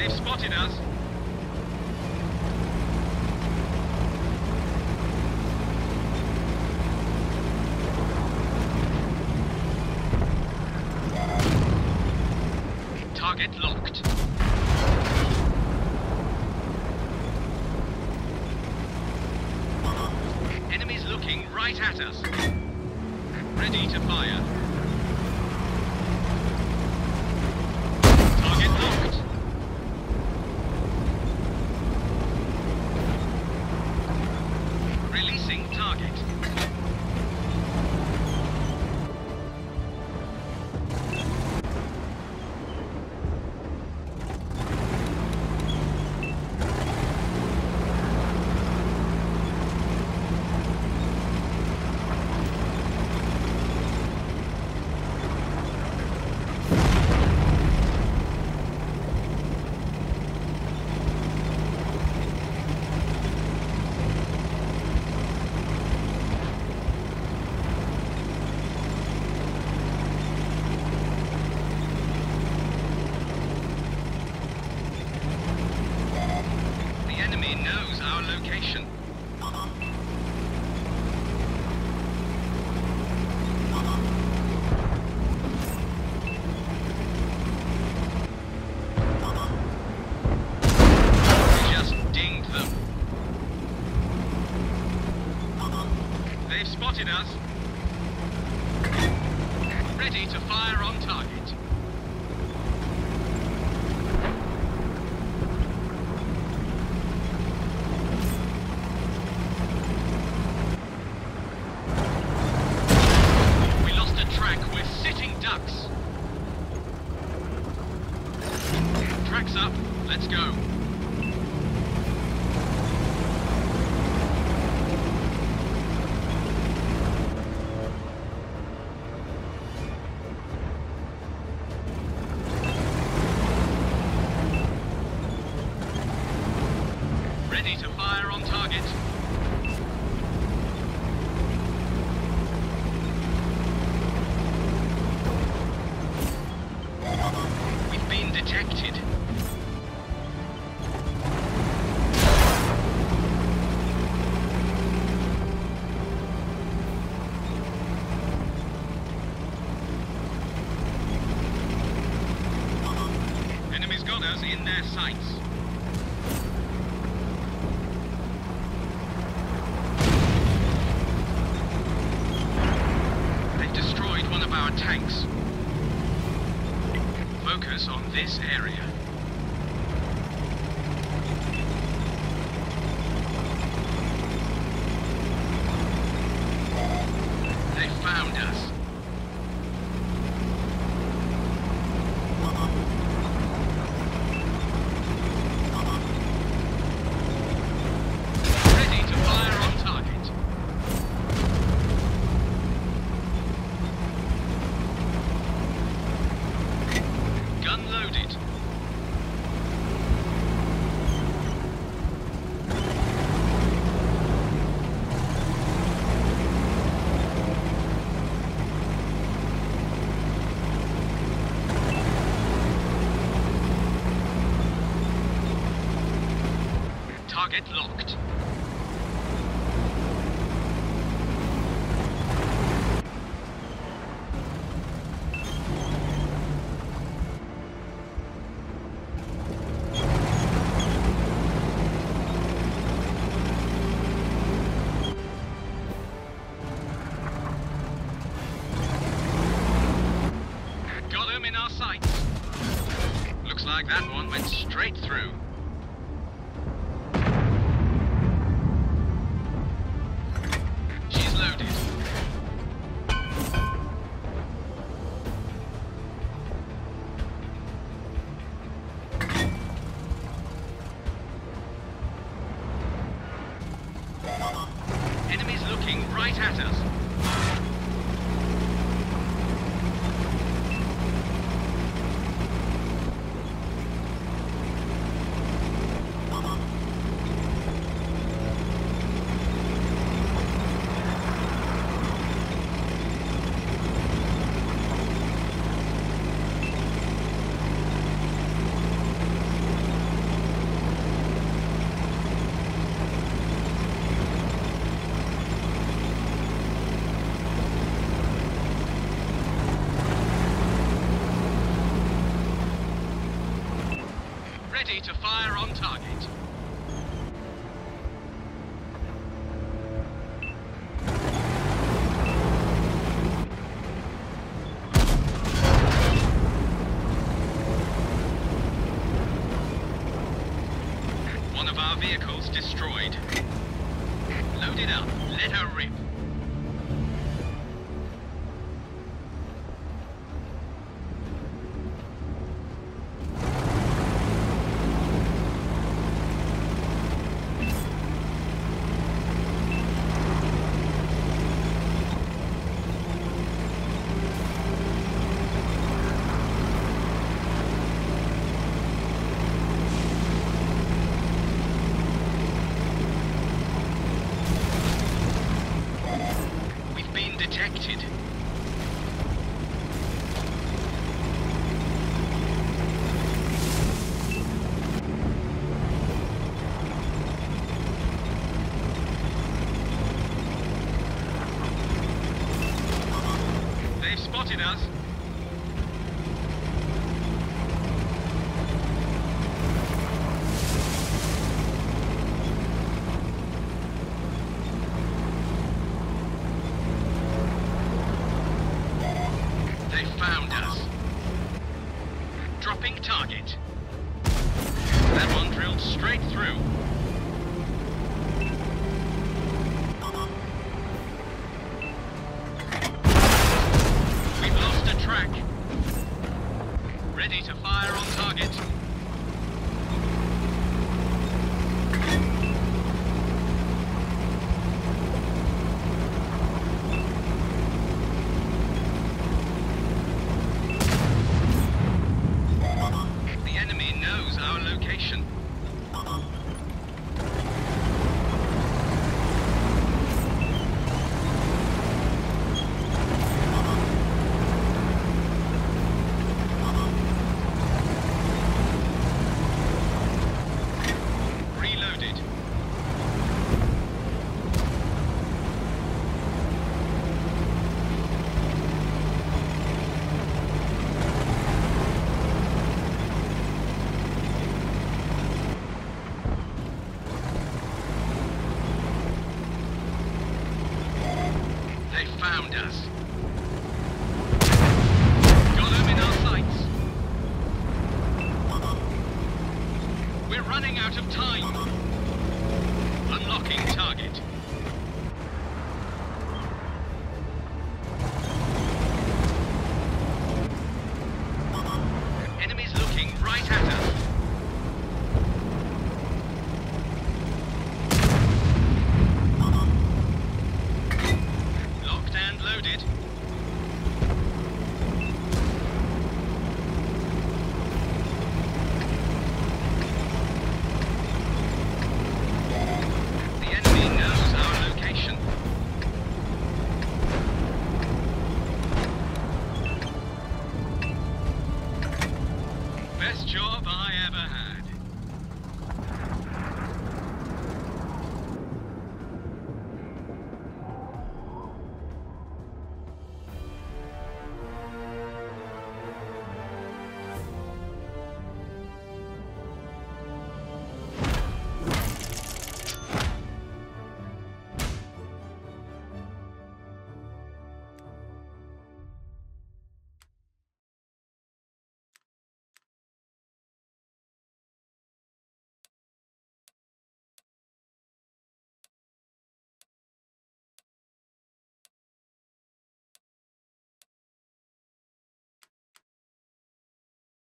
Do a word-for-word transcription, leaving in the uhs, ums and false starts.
They've spotted us. Target locked. Enemies looking right at us. Ready to fire. Target locked. Releasing target. Knows our location. We just dinged them. They've spotted us. Ready to fire on target. Tracks up. Let's go. Ready to fire on target. We've been detected. Enemies got us in their sights. They've destroyed one of our tanks. Focus on this area. They found us. Ready to fire on target. Gun loaded. Target locked. Got him in our sights. Looks like that one went straight through. She's loaded. Enemies looking right at us. Ready to fire on target. One of our vehicles destroyed. Load it up. Let her rip. Detected. They've spotted us. They found us. Dropping target. That one drilled straight through. We've lost a track. Ready to fire on target. Our location. Reloaded. They found us. Got them in our sights. We're running out of time. Unlocking target. Enemies looking right at us. Loaded. The enemy knows our location. Best job I ever had.